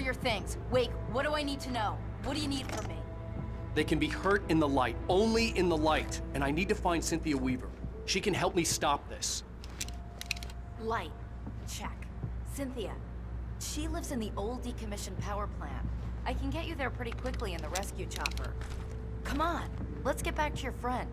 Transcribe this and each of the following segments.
your things. Wake, what do I need to know? What do you need from me? They can be hurt in the light, only in the light. And I need to find Cynthia Weaver. She can help me stop this. Light. Check. Cynthia. She lives in the old decommissioned power plant. I can get you there pretty quickly in the rescue chopper. Come on, let's get back to your friend.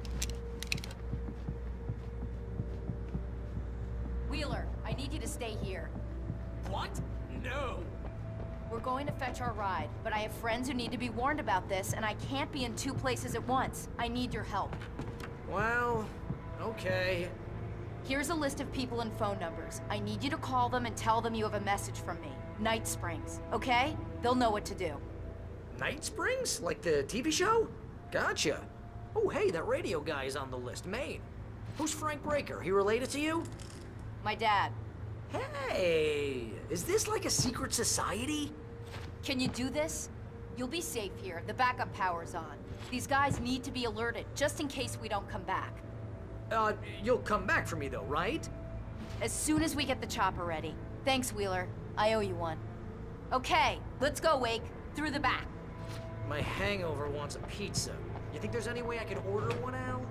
Wheeler, I need you to stay here. What? No. We're going to fetch our ride, but I have friends who need to be warned about this, and I can't be in two places at once. I need your help. Well, okay. Here's a list of people and phone numbers. I need you to call them and tell them you have a message from me. Night Springs, okay? They'll know what to do. Night Springs? Like the TV show? Gotcha. Oh, hey, that radio guy is on the list, Maine. Who's Frank Breaker? He related to you? My dad. Hey, is this like a secret society? Can you do this? You'll be safe here. The backup power's on. These guys need to be alerted, just in case we don't come back. You'll come back for me though, right? As soon as we get the chopper ready. Thanks, Wheeler. I owe you one. Okay, let's go, Wake. Through the back. My hangover wants a pizza. You think there's any way I could order one, Al?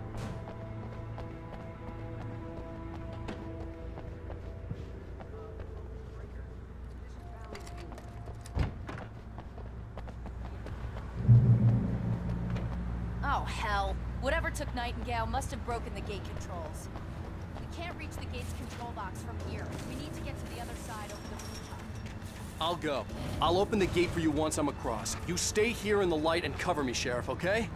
Oh, hell. Whatever took Nightingale must have broken the gate controls. We can't reach the gate's control box from here. We need to get to the other side over the rooftop. I'll go. I'll open the gate for you once I'm across. You stay here in the light and cover me, Sheriff, okay?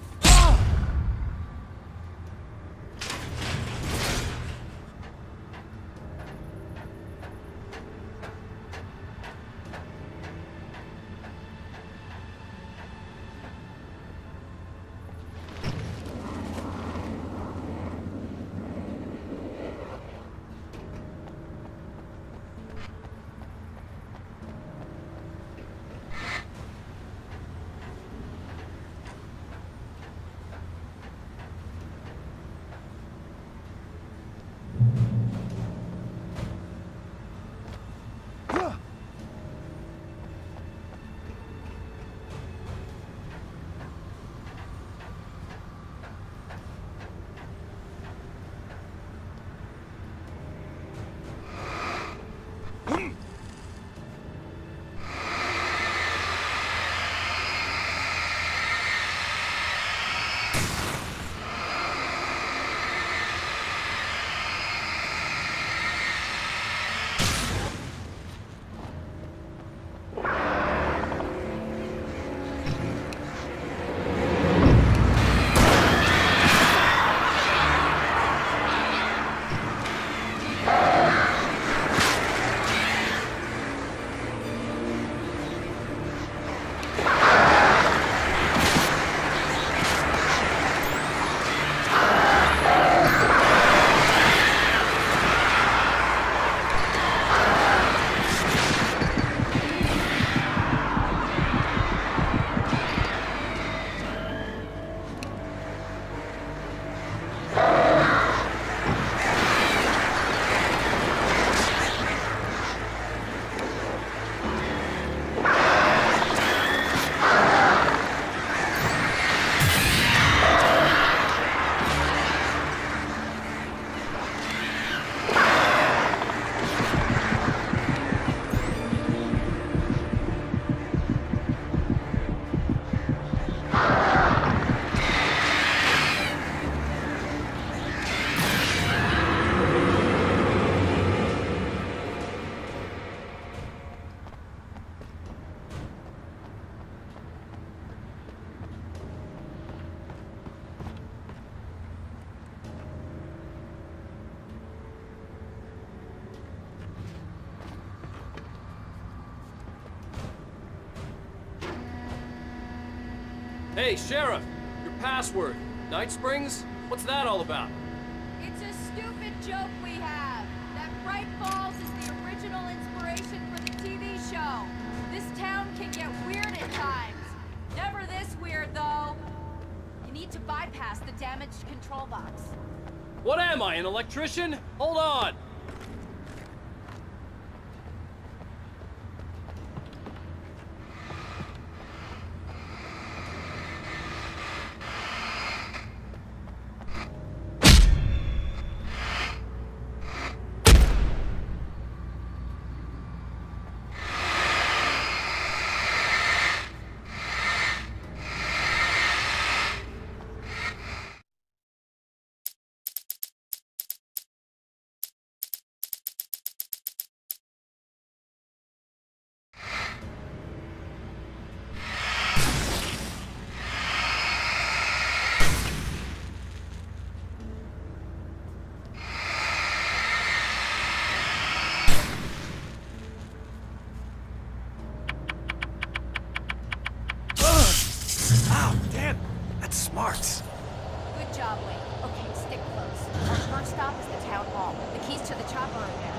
Hey, Sheriff! Your password. Night Springs? What's that all about? It's a stupid joke we have. That Bright Falls is the original inspiration for the TV show. This town can get weird at times. Never this weird, though. You need to bypass the damaged control box. What am I, an electrician? Hold on! subway. Okay, stick close. Our first stop is the town hall. The keys to the chopper are there.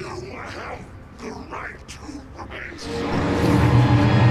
have the right to remain silent.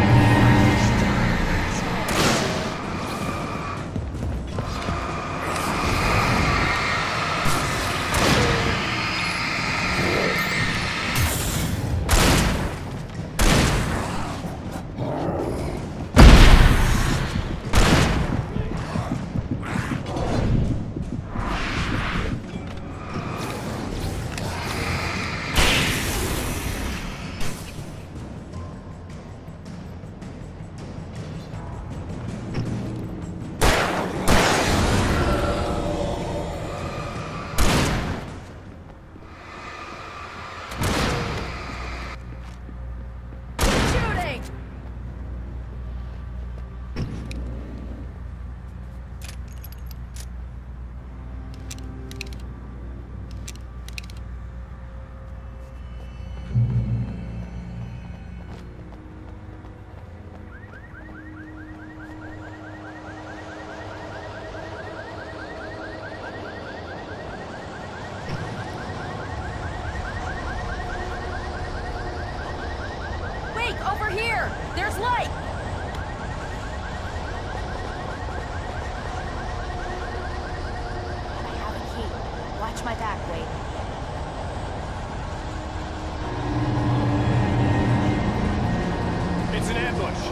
Shooting! Wait, over here! There's light! I have a key. Watch my back, Wade. It's an ambush.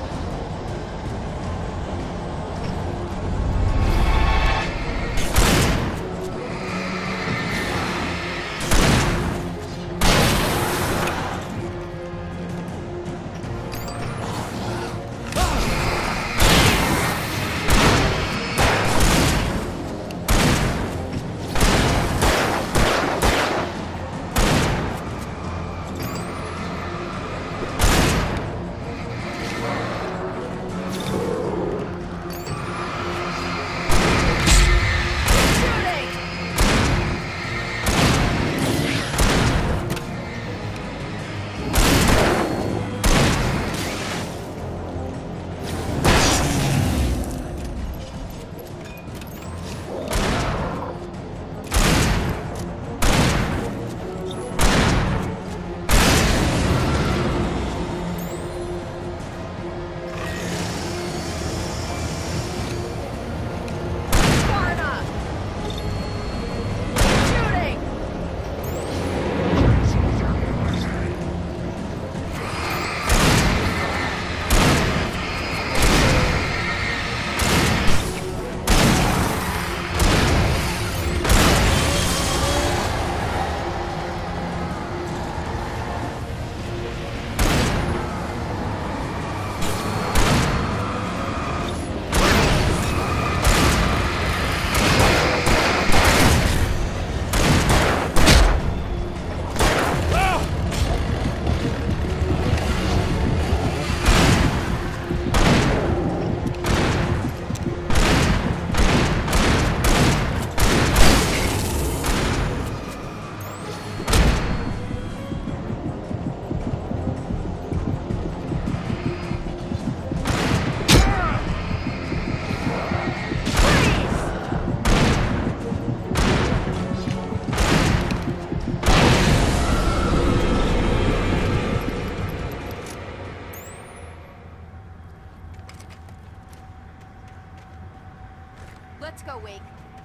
Let's go, Wake.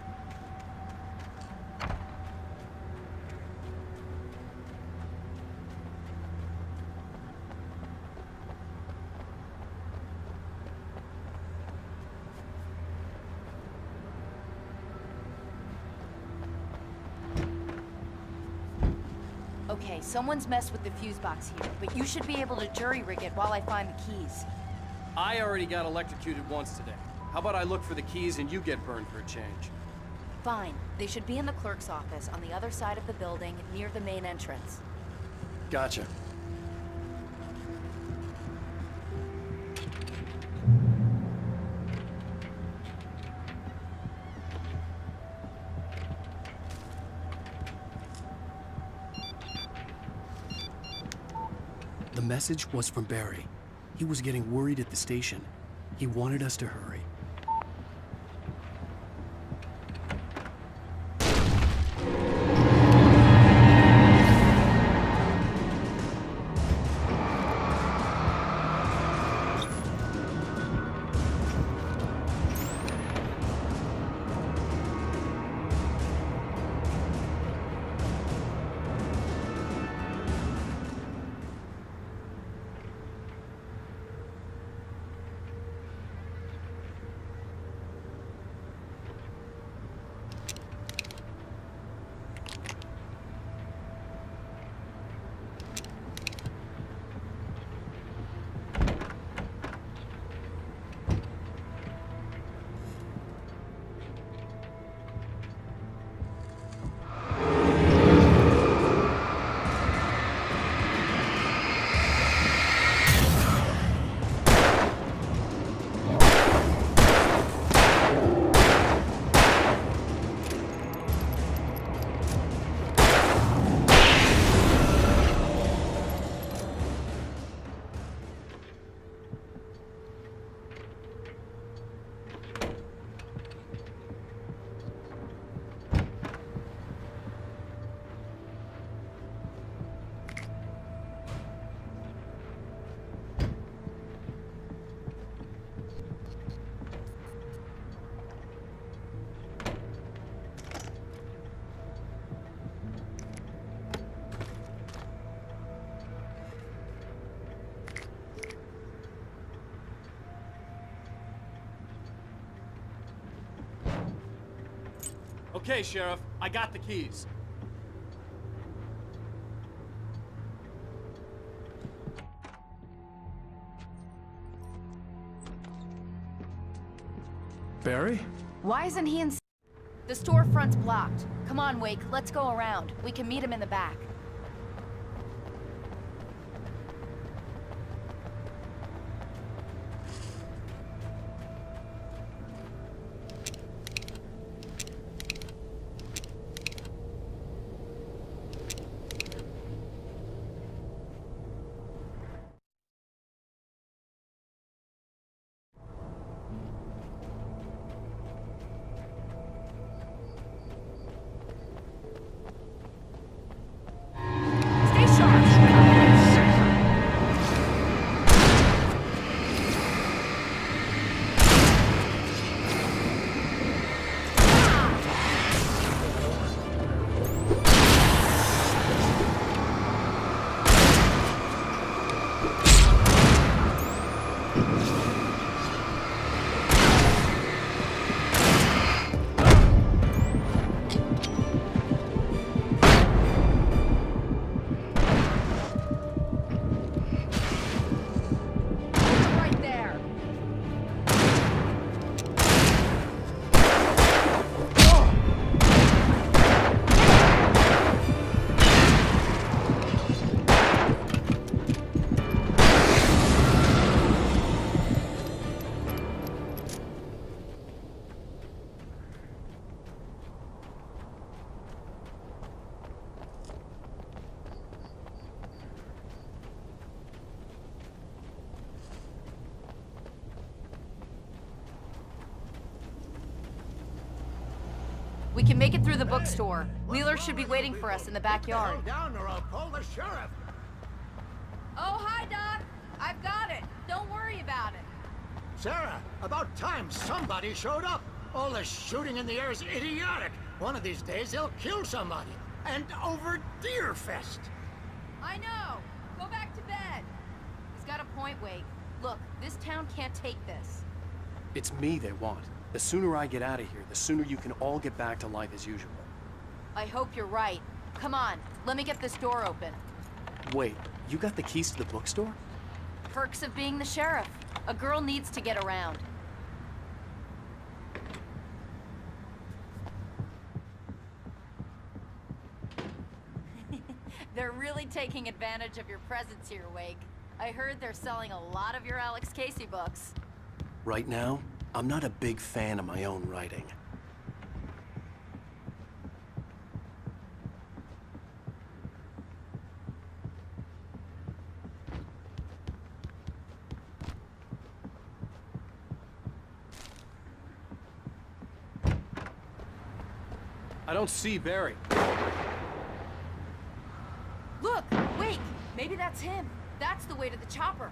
Okay, someone's messed with the fuse box here, but you should be able to jury-rig it while I find the keys. I already got electrocuted once today. How about I look for the keys and you get burned for a change? Fine. They should be in the clerk's office on the other side of the building, near the main entrance. Gotcha. The message was from Barry. He was getting worried at the station. He wanted us to hurry. Okay, Sheriff, I got the keys. Barry? Why isn't he in... The storefront's blocked. Come on, Wake, let's go around. We can meet him in the back. Stay sharp! Right there! We can make it through the bookstore. Wheeler should be waiting for us in the backyard. Calm down or I'll call the sheriff. Oh, hi, Doc. I've got it. Don't worry about it. Sarah, about time somebody showed up. All this shooting in the air is idiotic. One of these days they'll kill somebody. And over Deerfest. I know. Go back to bed. He's got a point, Wake. Look, this town can't take this. It's me they want. The sooner I get out of here, the sooner you can all get back to life as usual. I hope you're right. Come on, let me get this door open. Wait, you got the keys to the bookstore? Perks of being the sheriff. A girl needs to get around. They're really taking advantage of your presence here, Wake. I heard they're selling a lot of your Alex Casey books. Right now, I'm not a big fan of my own writing. I don't see Barry. Look! Wait! Maybe that's him. That's the way to the chopper.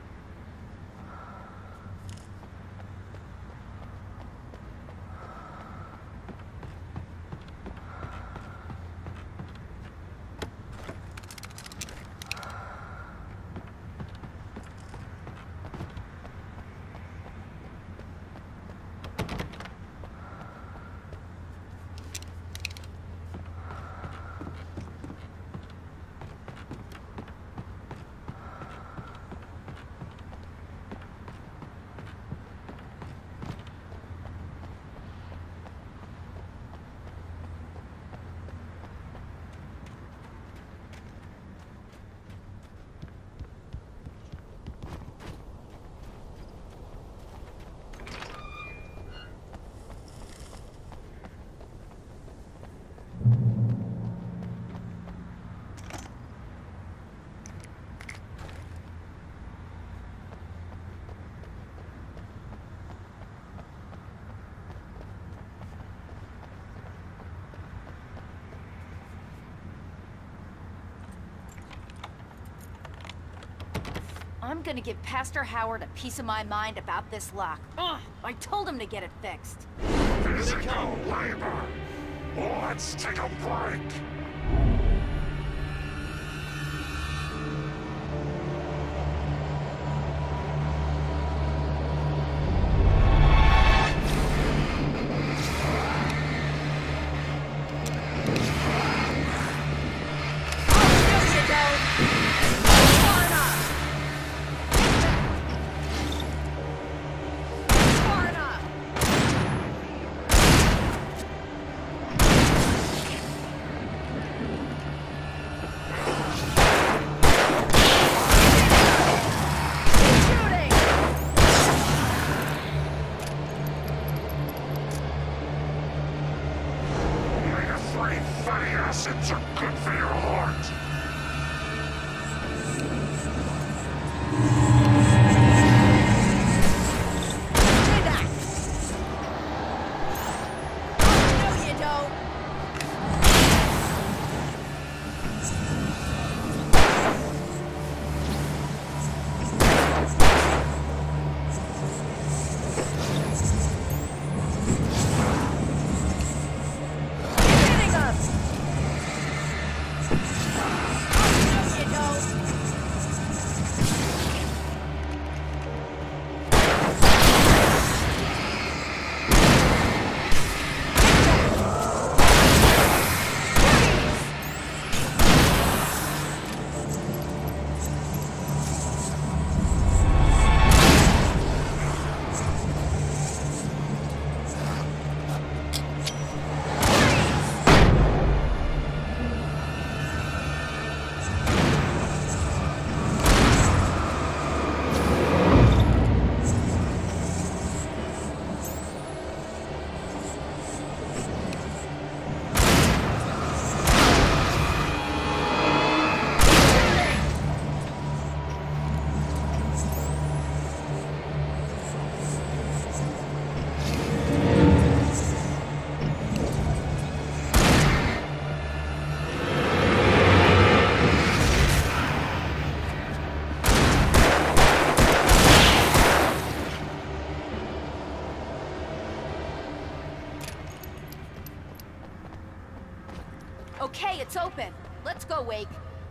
I'm gonna give Pastor Howard a piece of my mind about this lock. Ugh, I told him to get it fixed. Physical labor. Let's take a break. fatty acids are good for your heart. No, you don't. Hitting us. No, you don't. Okay, it's open. Let's go, Wake.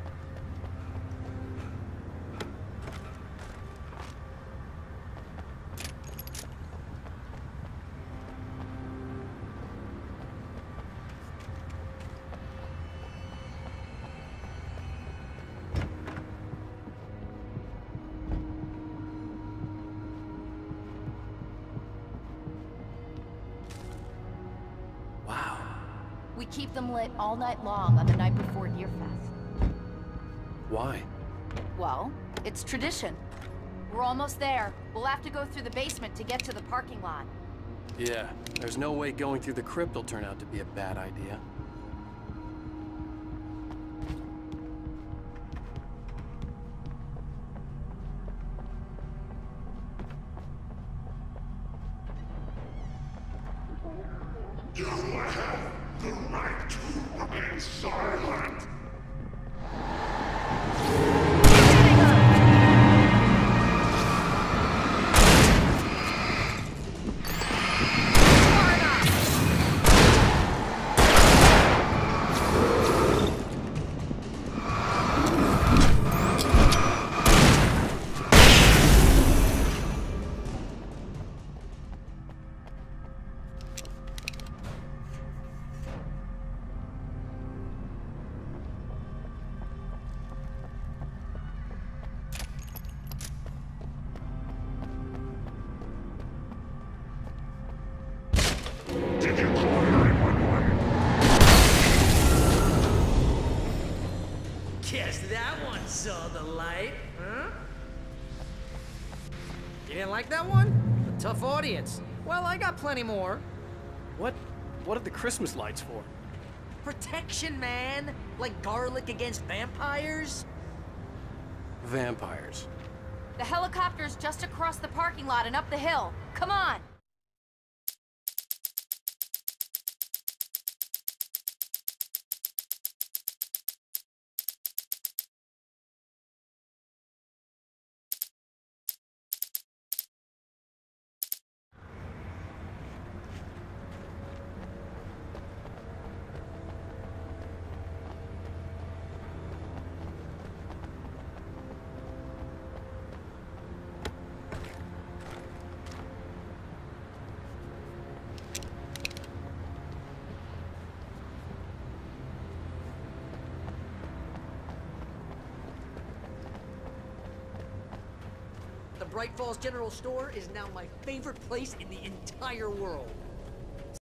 Wow. We keep them lit all night long on the night before Deerfest. Why? Well, it's tradition. We're almost there. We'll have to go through the basement to get to the parking lot. Yeah, there's no way going through the crypt will turn out to be a bad idea. You have the right to remain silent. Did you call 911? Guess that one saw the light, huh? You didn't like that one? A tough audience. Well, I got plenty more. What are the Christmas lights for? Protection, man. Like garlic against vampires. Vampires. The helicopter's just across the parking lot and up the hill. Come on! The Bright Falls General Store is now my favorite place in the entire world.